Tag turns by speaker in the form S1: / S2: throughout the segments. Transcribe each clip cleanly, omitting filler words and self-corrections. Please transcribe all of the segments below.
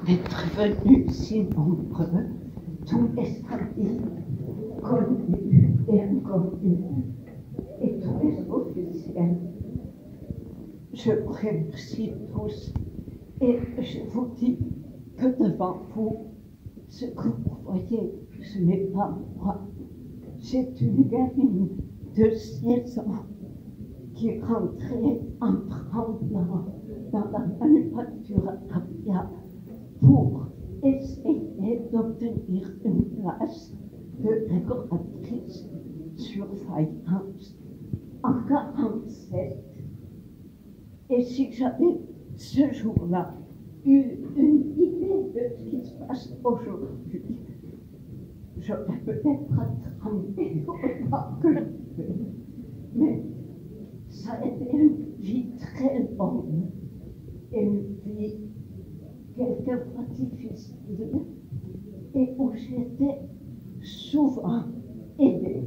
S1: d'être venus si nombreux, tous les amis connus et inconnus, et tous les officiels. Je vous remercie tous et je vous dis que devant vous, ce que vous voyez, ce n'est pas moi. C'est une gamine de 16 ans qui rentrait en tremblant dans la manufacture à Pia pour essayer d'obtenir une place de décoratrice surveillance en 1947. Et si j'avais ce jour-là eu une idée de ce qui se passe aujourd'hui, j'aurais peut-être tremblé autant que je fais. Mais ça a été une vie très longue, une vie quelquefois difficile, et où j'étais souvent aidée.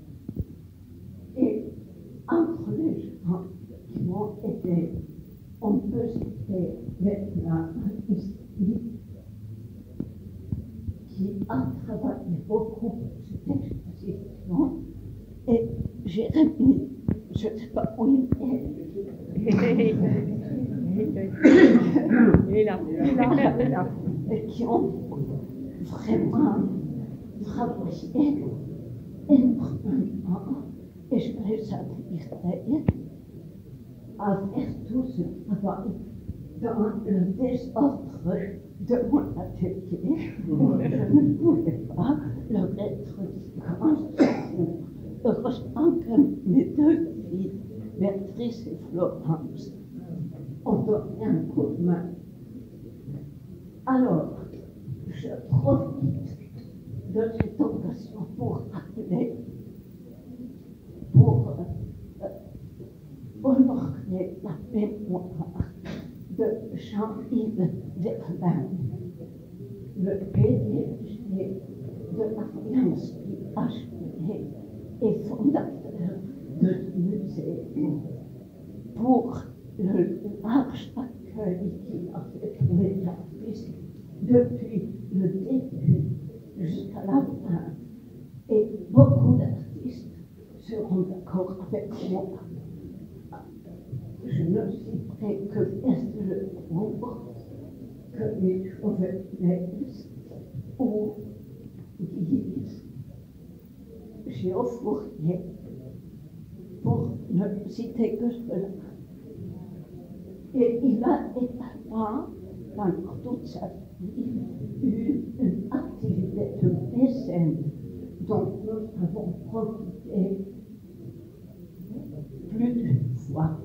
S1: Et entre les gens qui m'ont aidé, on peut citer maintenant ici, qui a travaillé beaucoup pour cette exposition, et Jérémy, je ne sais pas où il est.
S2: Il est là.
S1: Et qui ont vraiment travaillé énormément, et je les admirais à faire tout ce travail dans le désordre de mon atelier, où je ne pouvais pas leur être distant. Heureusement que mes deux filles, Béatrice et Florence, ont donné un coup de main. Alors, je profite de cette occasion pour rappeler, pour honorer la mémoire de Jean-Yves Verlaine, le PDG de l'Alliance PHP et fondateur de ce musée, pour le large accueil qu'il a fait pour les artistes depuis le début jusqu'à la fin. Et beaucoup d'artistes seront d'accord avec moi. Je ne citerai que le Cour, que les Chauvet-Metz ou Guise, Géo Fourier, pour ne citer que cela. Et il a également, dans toute sa vie, eu une activité de mécène dont nous avons profité plus d'une fois.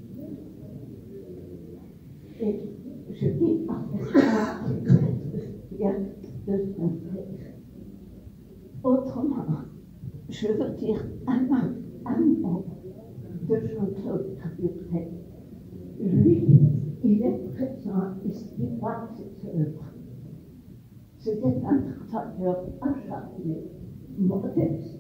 S1: Et je dis avec ça qu'il y a de son frère. Autrement, je veux dire un mot de Jean-Claude Caburet. Lui, il est présent ici par ses œuvres. C'était un travailleur acharné, modeste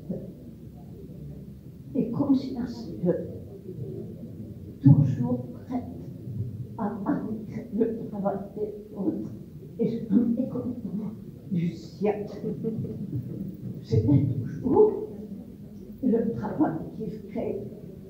S1: et consciencieux, toujours prêt à arbitrer le travail des autres et je suis mécontent du sien. C'était toujours le travail qui fait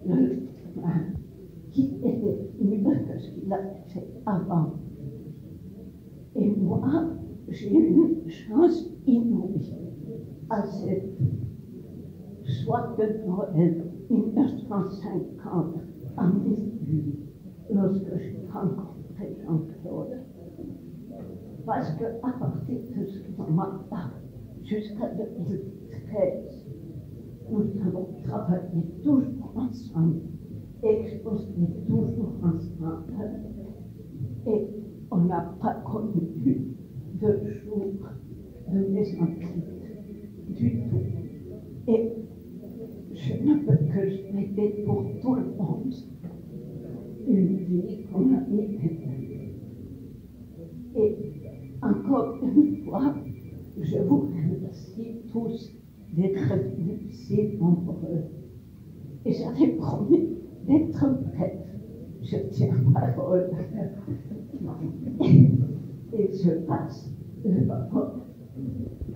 S1: qui était mieux que ce qu'il avait fait avant. Et moi, j'ai eu une chance inouïe à cette soirée de Noël 1950 à Missouri, lorsque j'ai rencontré Jean-Claude. Parce qu'à partir de ce moment-là, jusqu'à 2013, nous avons travaillé toujours ensemble, exposé toujours ensemble, et on n'a pas connu de jour de mésentente du tout. Et je ne peux que souhaiter pour tout le monde une vie comme la mienne. Et encore une fois, je vous remercie tous d'être venus si nombreux. Et j'avais promis d'être bref. Je tiens parole. et je passe le bâton.